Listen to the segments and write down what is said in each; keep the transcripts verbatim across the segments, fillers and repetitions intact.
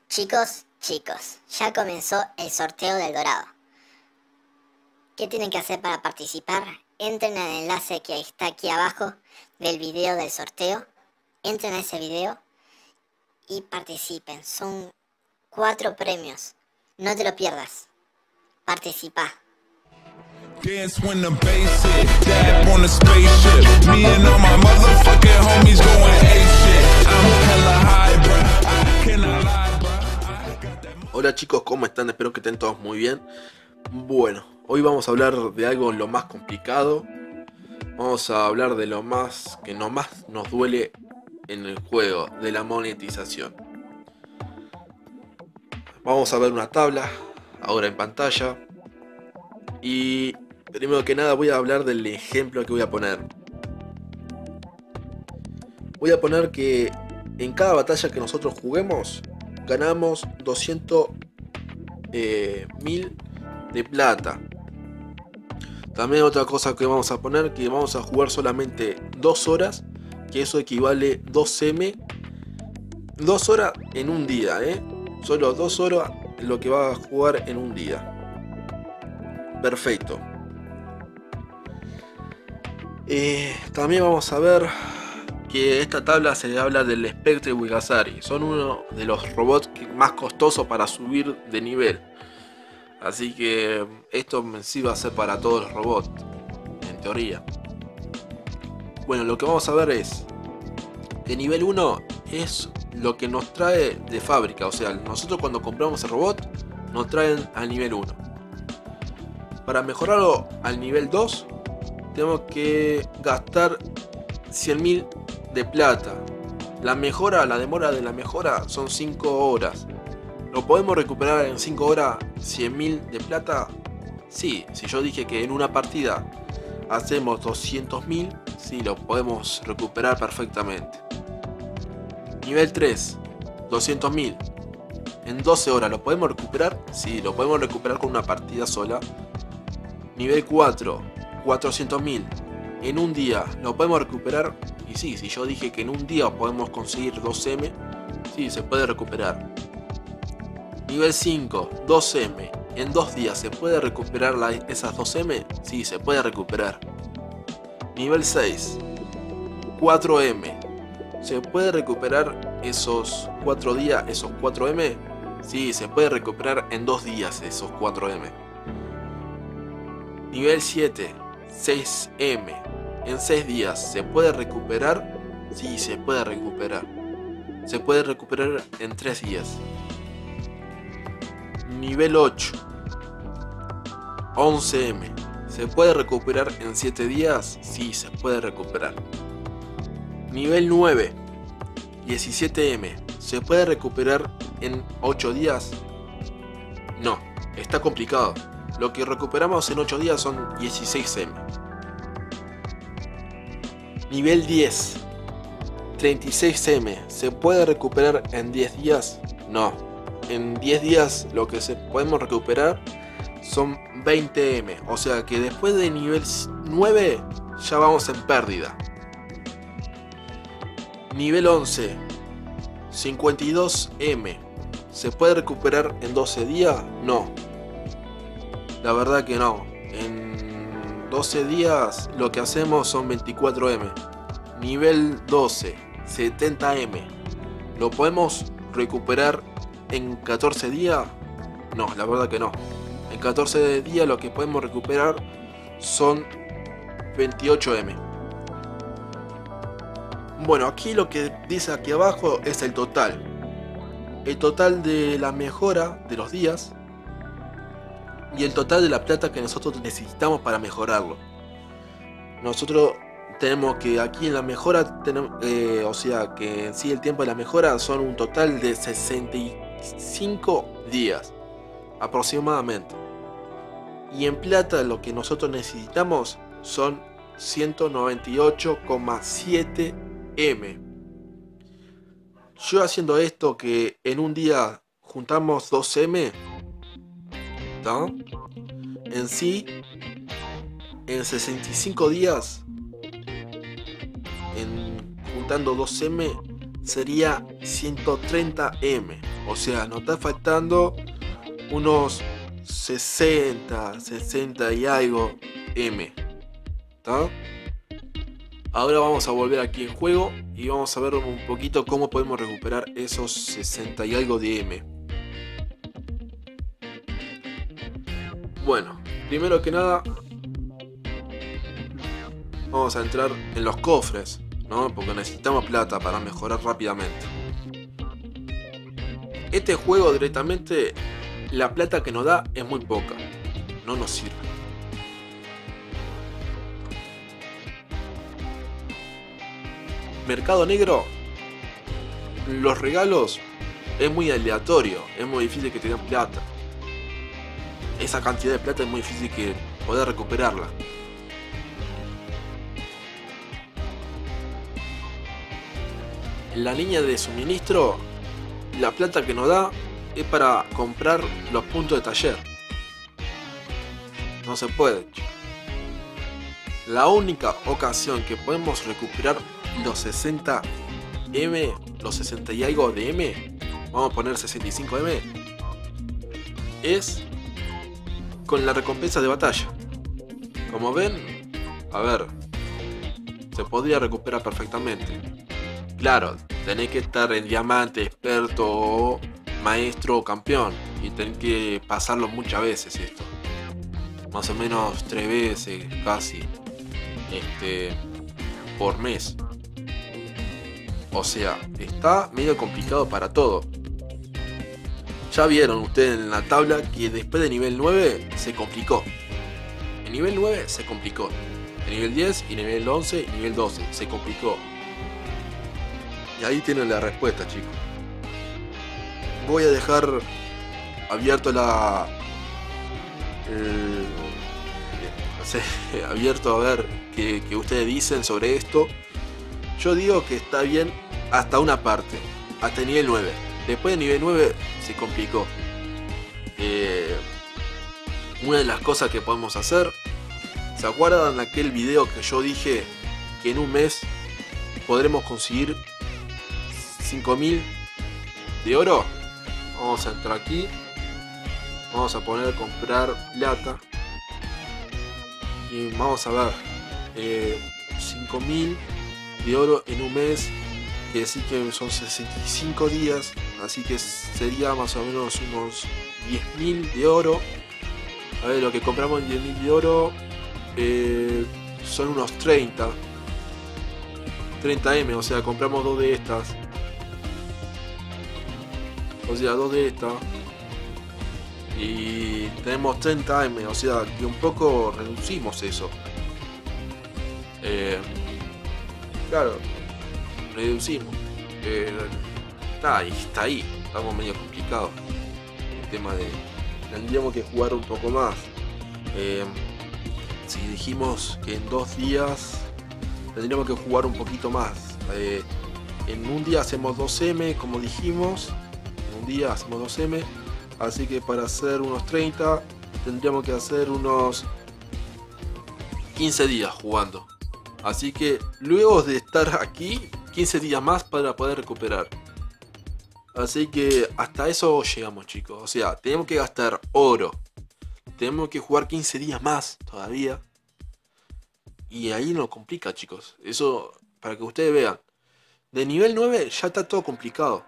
Chicos, chicos, ya comenzó el sorteo del Dorado. ¿Qué tienen que hacer para participar? Entren al enlace que está aquí abajo del video del sorteo. Entren a ese video y participen. Son cuatro premios. No te lo pierdas. Participa. Dance when the bass hit, dab on the spaceship. Me and all my motherfucking homies going ape shit. I'm hella high, bro. I cannot lie, bro. I got that. Hola chicos, ¿cómo están? Espero que estén todos muy bien. Bueno, hoy vamos a hablar de algo lo más complicado. Vamos a hablar de lo más que no más nos duele en el juego, de la monetización. Vamos a ver una tabla ahora en pantalla. Y primero que nada voy a hablar del ejemplo que voy a poner. Voy a poner que en cada batalla que nosotros juguemos ganamos doscientos mil de plata. También otra cosa que vamos a poner, que vamos a jugar solamente dos horas, que eso equivale dos eme. dos horas en un día, ¿eh? Solo dos horas lo que va a jugar en un día. Perfecto. Eh, también vamos a ver que esta tabla se habla del Spectre y Bulgasari. Son uno de los robots más costosos para subir de nivel. Así que esto sí va a ser para todos los robots, en teoría. Bueno, lo que vamos a ver es que nivel uno es lo que nos trae de fábrica. O sea, nosotros cuando compramos el robot nos traen al nivel uno. Para mejorarlo al nivel dos tenemos que gastar cien mil de plata. La mejora, la demora de la mejora son cinco horas. ¿Lo podemos recuperar en cinco horas cien mil de plata? Sí, si yo dije que en una partida hacemos doscientos mil, sí, lo podemos recuperar perfectamente. Nivel tres, doscientos mil. En doce horas, ¿lo podemos recuperar? Sí, lo podemos recuperar con una partida sola. Nivel cuatro, cuatrocientos mil. En un día, ¿lo podemos recuperar? Y sí, si yo dije que en un día podemos conseguir dos eme, sí, se puede recuperar. Nivel cinco, dos eme. En dos días, ¿se puede recuperar la, esas dos eme? Sí, se puede recuperar. Nivel seis, cuatro eme. ¿Se puede recuperar esos cuatro días, esos cuatro eme? Sí, se puede recuperar en dos días esos cuatro eme. Nivel siete, seis eme. En seis días, ¿se puede recuperar? Sí, se puede recuperar. Se puede recuperar en tres días. Nivel ocho, once eme. ¿Se puede recuperar en siete días? Sí, se puede recuperar. Nivel nueve, diecisiete eme. ¿Se puede recuperar en ocho días? No, está complicado. Lo que recuperamos en ocho días son dieciséis eme. Nivel diez, treinta y seis eme. ¿Se puede recuperar en diez días? No. En diez días lo que se podemos recuperar son veinte eme. O sea que después de nivel nueve ya vamos en pérdida. Nivel once, cincuenta y dos eme. ¿Se puede recuperar en doce días? No. La verdad que no. En doce días lo que hacemos son veinticuatro eme. Nivel doce, setenta eme. ¿Lo podemos recuperar en catorce días? No, la verdad que no. En catorce días lo que podemos recuperar son veintiocho eme. Bueno, aquí lo que dice aquí abajo es el total. El total de la mejora de los días y el total de la plata que nosotros necesitamos para mejorarlo. Nosotros tenemos que aquí en la mejora, tenemos, eh, o sea que en sí el tiempo de la mejora son un total de sesenta y cinco días aproximadamente. Y en plata lo que nosotros necesitamos son ciento noventa y ocho coma siete eme. Yo haciendo esto, que en un día juntamos dos eme, ¿no? En sí, en sesenta y cinco días, en, juntando dos eme, sería ciento treinta eme. O sea, nos está faltando unos sesenta, sesenta y algo M. ¿Está? Ahora vamos a volver aquí en juego y vamos a ver un poquito cómo podemos recuperar esos sesenta y algo de M. Bueno, primero que nada vamos a entrar en los cofres, ¿no? Porque necesitamos plata para mejorar rápidamente. Este juego directamente, la plata que nos da es muy poca, no nos sirve. Mercado negro, los regalos es muy aleatorio, es muy difícil que te den plata. Esa cantidad de plata es muy difícil que poder recuperarla. En la línea de suministro, la plata que nos da es para comprar los puntos de taller. No se puede. La única ocasión que podemos recuperar los sesenta eme, los sesenta y algo de M, vamos a poner sesenta y cinco eme, es con la recompensa de batalla. Como ven, a ver, se podría recuperar perfectamente. Claro, tenés que estar en diamante, experto, o maestro o campeón, y tenés que pasarlo muchas veces esto. Más o menos tres veces casi, este, por mes. O sea, está medio complicado para todo. Ya vieron ustedes en la tabla que después de nivel nueve se complicó. En nivel nueve se complicó. En nivel diez y nivel once y nivel doce se complicó. Y ahí tienen la respuesta, chicos. Voy a dejar abierto la... El, no sé, abierto a ver qué, qué ustedes dicen sobre esto. Yo digo que está bien hasta una parte, hasta el nivel nueve. Después de nivel nueve se complicó. Eh, una de las cosas que podemos hacer, ¿se acuerdan de aquel video que yo dije que en un mes podremos conseguir cinco mil de oro? Vamos a entrar aquí, vamos a poner comprar plata y vamos a ver, eh, cinco mil de oro en un mes, que decir que son sesenta y cinco días, así que sería más o menos unos diez mil de oro. A ver, lo que compramos en diez mil de oro eh, son unos treinta eme, o sea, compramos dos de estas. O sea, dos de estas. Y tenemos treinta eme, o sea, que un poco reducimos eso. Eh, claro, reducimos. Eh, nada, y está ahí. Estamos medio complicados. El tema de... Tendríamos que jugar un poco más. Eh, si dijimos que en dos días tendríamos que jugar un poquito más. Eh, en un día hacemos dos eme, como dijimos. En un día hacemos dos eme. Así que para hacer unos treinta tendríamos que hacer unos quince días jugando. Así que luego de estar aquí, quince días más para poder recuperar. Así que hasta eso llegamos, chicos. O sea, tenemos que gastar oro. Tenemos que jugar quince días más todavía. Y ahí nos complica, chicos. Eso para que ustedes vean. De nivel nueve ya está todo complicado.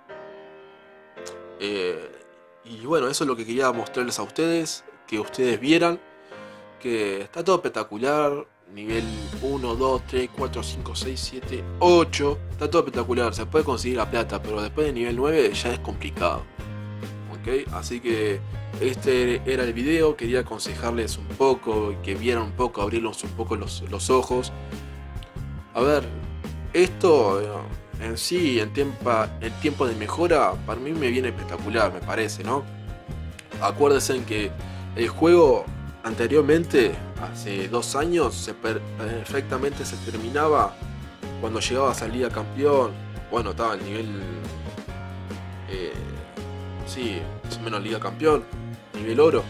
Eh, y bueno, eso es lo que quería mostrarles a ustedes. Que ustedes vieran que está todo espectacular. Nivel uno, dos, tres, cuatro, cinco, seis, siete, ocho. Está todo espectacular. Se puede conseguir la plata. Pero después de nivel nueve ya es complicado. ¿Ok? Así que este era el video. Quería aconsejarles un poco. Que vieran un poco. Abrirlos un poco los, los ojos. A ver. Esto en sí, en tiempo, en tiempo de mejora, para mí me viene espectacular, me parece, ¿no? Acuérdense que el juego anteriormente, hace dos años, se per perfectamente se terminaba cuando llegaba a salir a campeón. Bueno, estaba el nivel, eh, sí, más o menos liga campeón, nivel oro.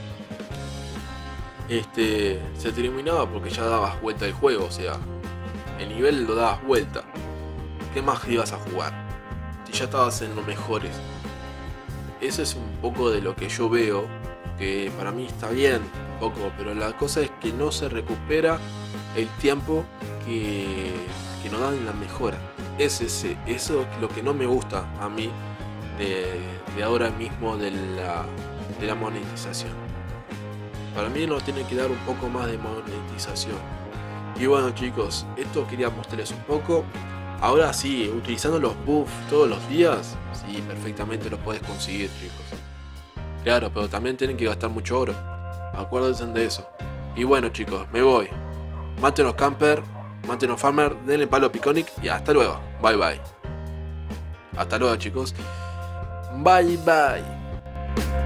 Este, se terminaba porque ya dabas vuelta el juego, o sea, el nivel lo dabas vuelta. ¿Qué más ibas a jugar? y ya estabas en los mejores. Eso es un poco de lo que yo veo, que para mí está bien un poco, pero la cosa es que no se recupera el tiempo que, que nos dan la mejora. Es ese, eso es lo que no me gusta a mí de, de ahora mismo de la, de la monetización. Para mí nos tiene que dar un poco más de monetización. Y bueno chicos, esto quería mostrarles un poco. Ahora sí, utilizando los buffs todos los días, sí, perfectamente los puedes conseguir chicos. Claro, pero también tienen que gastar mucho oro. Acuérdense de eso. Y bueno chicos, me voy. Mátenos camper, mátenos farmer, denle palo a Piconic y hasta luego. Bye bye. Hasta luego chicos. Bye bye.